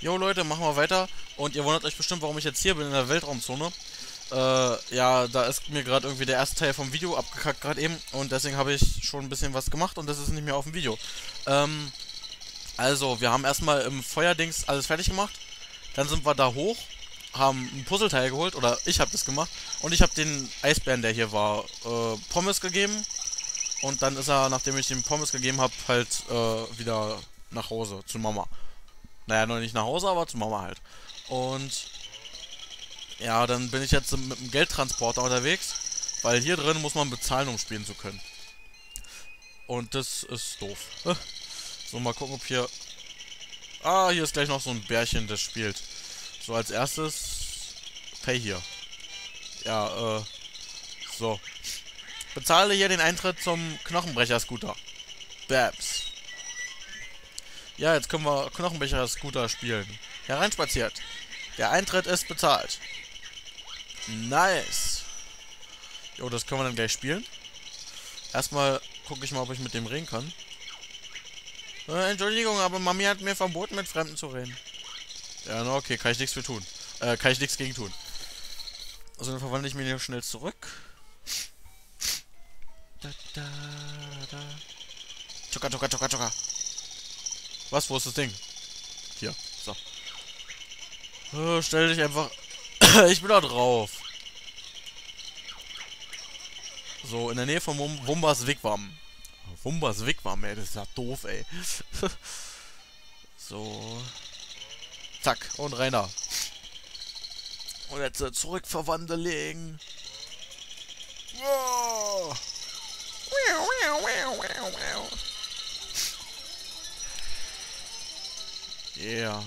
Jo Leute, machen wir weiter. Und ihr wundert euch bestimmt, warum ich jetzt hier bin in der Weltraumzone. Ja, da ist mir gerade irgendwie der erste Teil vom Video abgekackt gerade eben. Und deswegen habe ich schon ein bisschen was gemacht und das ist nicht mehr auf dem Video. Also, wir haben erstmal im Feuerdings alles fertig gemacht. Dann sind wir da hoch, haben ein Puzzleteil geholt, oder ich habe das gemacht. Und ich habe den Eisbären, der hier war, Pommes gegeben. Und dann ist er, nachdem ich ihm Pommes gegeben habe, halt wieder nach Hause zu Mama. Naja, noch nicht nach Hause, aber zu Mama halt. Und ja, dann bin ich jetzt mit dem Geldtransporter unterwegs, weil hier drin muss man bezahlen, um spielen zu können. Und das ist doof. So, mal gucken, ob hier... Ah, hier ist gleich noch so ein Bärchen, das spielt. So, als erstes... Pay hier. Ja, so. Bezahle hier den Eintritt zum Knochenbrecher-Scooter. Babs. Ja, jetzt können wir Knochenbrecher-Scooter spielen. Hereinspaziert. Der Eintritt ist bezahlt. Nice. Jo, das können wir dann gleich spielen. Erstmal gucke ich mal, ob ich mit dem reden kann. Entschuldigung, aber Mami hat mir verboten, mit Fremden zu reden. Ja, na okay, kann ich nichts für tun. Kann ich nichts gegen tun. Also dann verwandle ich mich hier schnell zurück. Da, da, da. Choka, choka, choka, choka. Was? Wo ist das Ding? Hier. So. Stell dich einfach... Ich bin da drauf. So, in der Nähe von Wumbas Wigwam. Wumbas Wigwam, ey. Das ist ja doof, ey. So. Zack. Und rein da. Und jetzt zurückverwandeln. Wow. Yeah.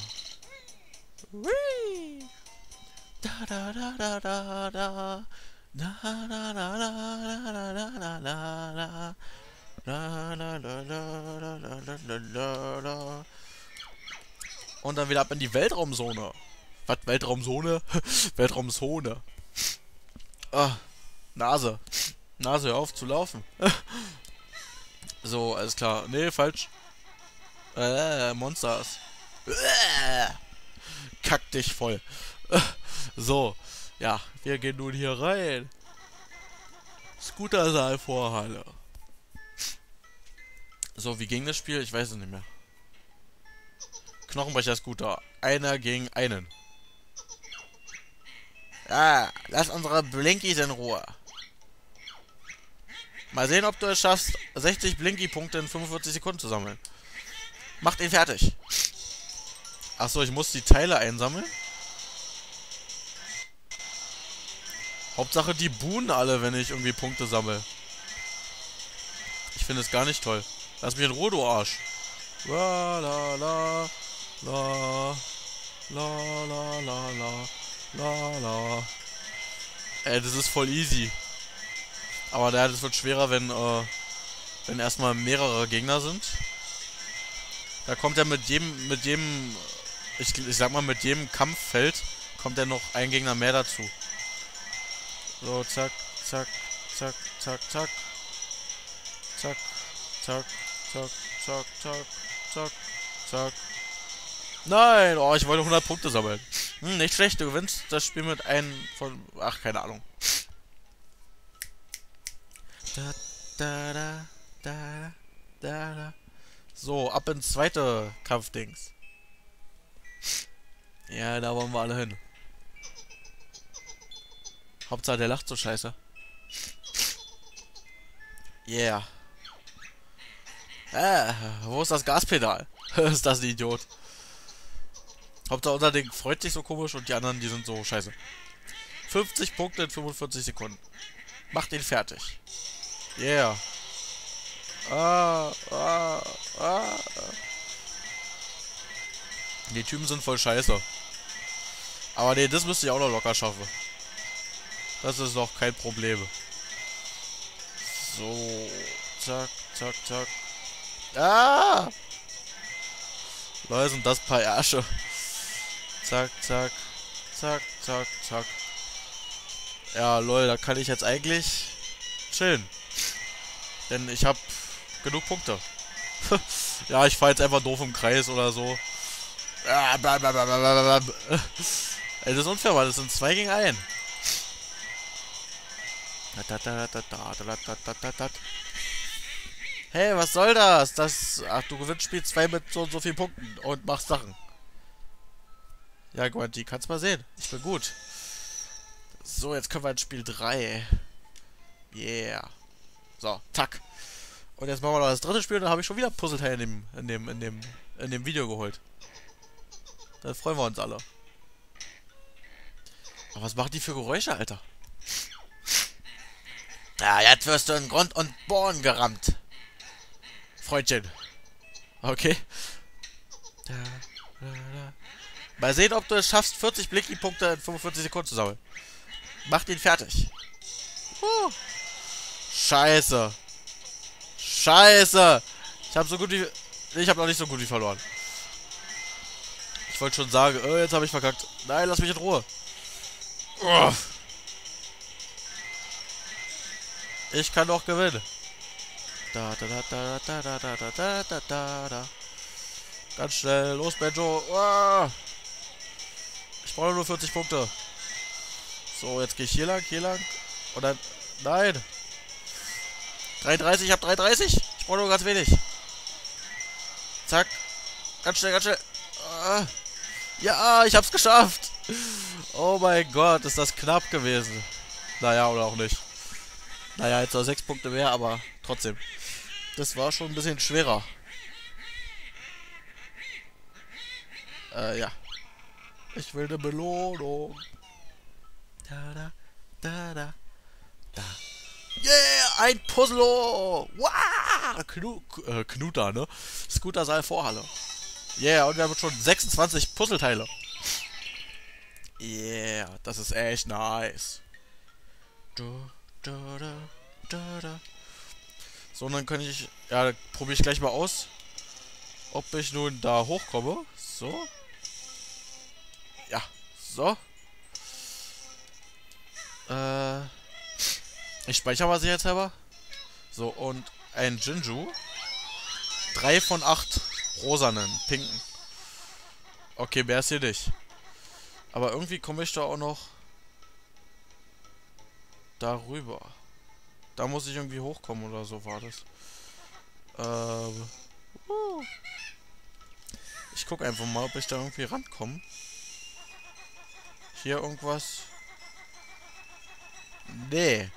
Whee. Da da da da da da. Na na na na na na na na na. La la la la la la la la la. Und dann wieder ab in die Weltraumzone. Was? Weltraumzone? Weltraumzone. Ah, Nase. Nase, hör auf zu laufen. So, alles klar. Nee, falsch. Monsters. Kack dich voll. So, ja, wir gehen nun hier rein. Scootersaal-Vorhalle. So, wie ging das Spiel? Ich weiß es nicht mehr. Knochenbrecher-Scooter. Einer gegen einen. Ja, lass unsere Blinkies in Ruhe. Mal sehen, ob du es schaffst, 60 Blinky-Punkte in 45 Sekunden zu sammeln. Macht ihn fertig. Achso, ich muss die Teile einsammeln. Hauptsache, die buhen alle, wenn ich irgendwie Punkte sammle. Ich finde es gar nicht toll. Lass mich in Ruhe, du Arsch. La la la la la la la la la la. Ey, das ist voll easy. Aber das wird schwerer, wenn erstmal mehrere Gegner sind. Da kommt er mit jedem, ich sag mal, mit jedem Kampffeld kommt er noch ein Gegner mehr dazu. So, zack, zack, zack, zack, zack. Zack, zack, zack, zack, zack, zack, zack. Nein, oh, ich wollte 100 Punkte sammeln. Nicht schlecht, du gewinnst das Spiel mit einem von... Ach, keine Ahnung. Da, da, da, da, da, da. So, ab ins zweite Kampfdings. Ja, da wollen wir alle hin. Hauptsache, der lacht so scheiße. Yeah. Wo ist das Gaspedal? Ist das ein Idiot? Hauptsache, unser Ding freut sich so komisch und die anderen, die sind so scheiße. 50 Punkte in 45 Sekunden. Macht ihn fertig. Yeah. Die Typen sind voll scheiße. Aber nee, das müsste ich auch noch locker schaffen. Das ist doch kein Problem. So. Zack, zack, zack. Ah! Leute, sind das paar Ärsche. Zack, zack. Zack, zack, zack. Ja, lol, da kann ich jetzt eigentlich chillen. Denn ich habe genug Punkte. Ja, ich fahre jetzt einfach doof im Kreis oder so. Ey, das ist unfair, weil das sind 2 gegen 1. Hey, was soll das? Ach, du gewinnst Spiel 2 mit so und so vielen Punkten und machst Sachen. Ja, Gwanti, kannst mal sehen. Ich bin gut. So, jetzt können wir ins Spiel 3. Yeah. So, tack. Und jetzt machen wir noch das dritte Spiel und dann habe ich schon wieder Puzzleteile in dem Video geholt. Da freuen wir uns alle. Aber was machen die für Geräusche, Alter? Ja, jetzt wirst du in Grund und Boden gerammt. Freundchen. Okay. Mal sehen, ob du es schaffst, 40 Blinky-Punkte in 45 Sekunden zu sammeln. Mach den fertig. Scheiße. Scheiße. Ich habe so gut wie... Ich habe noch nicht so gut wie verloren. Ich wollte schon sagen, jetzt habe ich verkackt. Nein, lass mich in Ruhe. Ich kann doch gewinnen. Da. Ganz schnell. Los, Benjo. Ich brauche nur 40 Punkte. So, jetzt gehe ich hier lang. Und dann... Nein. 33, ich habe 33. Ich brauche nur ganz wenig. Zack. Ganz schnell. Ja, ich hab's geschafft. Oh mein Gott, ist das knapp gewesen. Naja, oder auch nicht. Naja, jetzt noch 6 Punkte mehr, aber trotzdem. Das war schon ein bisschen schwerer. Ja. Ich will eine Belohnung. Da. Yeah, ein Puzzle! Wow! Knuter, ne? Scooter-Saal Vorhalle. Yeah, und wir haben schon 26 Puzzleteile. Yeah, das ist echt nice. So, und dann kann ich... Ja, probiere ich gleich mal aus, ob ich nun da hochkomme. So. Ja, so. Ich speichere mal sicherheitshalber. So, und ein Jinju. 3 von 8 rosanen, pinken. Okay, mehr ist hier nicht. Aber irgendwie komme ich da auch noch darüber. Da muss ich irgendwie hochkommen oder so war das. Ich gucke einfach mal, ob ich da irgendwie rankomme. Hier irgendwas. Nee.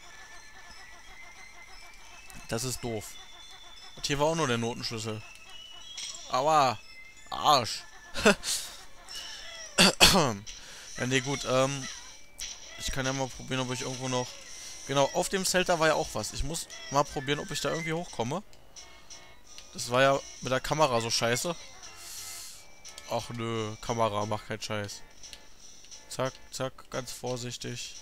Das ist doof. Und hier war auch nur der Notenschlüssel. Aua. Arsch. Ja, nee, gut. Ich kann ja mal probieren, ob ich irgendwo noch... Genau, auf dem Zelt da war ja auch was. Ich muss mal probieren, ob ich da irgendwie hochkomme. Das war ja mit der Kamera so scheiße. Ach nö, Kamera, macht keinen Scheiß. Zack, zack, ganz vorsichtig.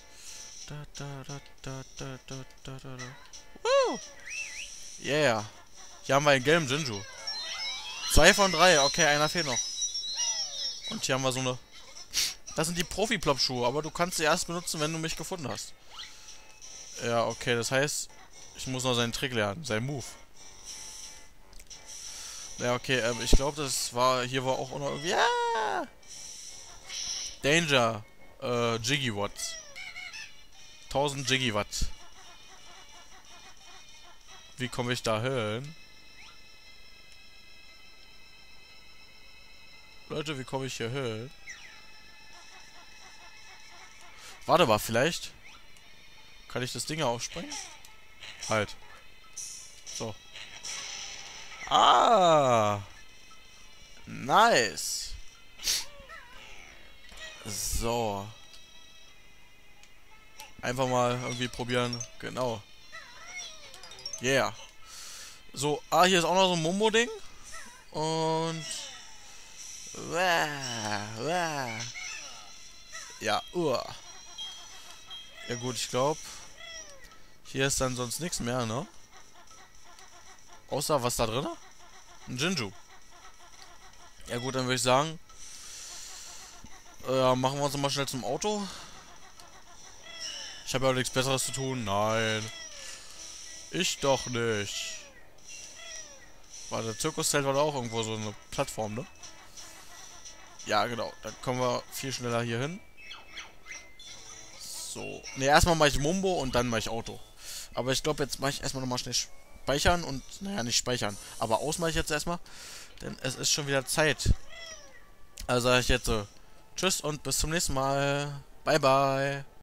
Yeah. Hier haben wir einen gelben Jinju. 2 von 3, okay, einer fehlt noch. Und hier haben wir so eine... Das sind die Profi-Plop-Schuhe, aber du kannst sie erst benutzen, wenn du mich gefunden hast. Ja, okay, das heißt, ich muss noch seinen Trick lernen, seinen Move. Ja, okay, ich glaube, das war... Hier war auch noch irgendwie... Ja! Danger. Gigawatt. 1000 Gigawatt. Wie komme ich da hin? Leute, wie komme ich hier hin? Warte mal, vielleicht kann ich das Ding aufspringen? Halt. So. Ah! Nice! So. Einfach mal irgendwie probieren. Genau. Yeah. So, hier ist auch noch so ein Mumbo-Ding. Und... Ja, Ja gut, ich glaube... Hier ist dann sonst nichts mehr, ne? Außer was da drin? Ein Jinju. Ja gut, dann würde ich sagen... machen wir uns mal schnell zum Auto. Ich habe ja nichts Besseres zu tun. Nein. Ich doch nicht. War der Zirkuszelt war da auch irgendwo so eine Plattform, ne? Ja, genau. Dann kommen wir viel schneller hier hin. So. Ne, erstmal mache ich Mumbo und dann mache ich Auto. Aber ich glaube, jetzt mache ich erstmal nochmal schnell speichern und, naja, nicht speichern. Aber aus mache ich jetzt erstmal. Denn es ist schon wieder Zeit. Also sage ich jetzt so, tschüss und bis zum nächsten Mal. Bye, bye.